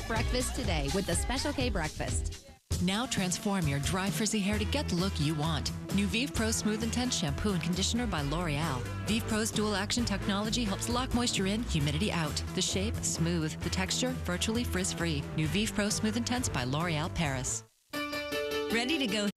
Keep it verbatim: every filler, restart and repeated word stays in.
breakfast today with the Special K breakfast. Now transform your dry, frizzy hair to get the look you want. New Vive Pro Smooth Intense Shampoo and Conditioner by L'Oreal. Vive Pro's dual action technology helps lock moisture in, humidity out. The shape, smooth. The texture, virtually frizz-free. New Vive Pro Smooth Intense by L'Oreal Paris. Ready to go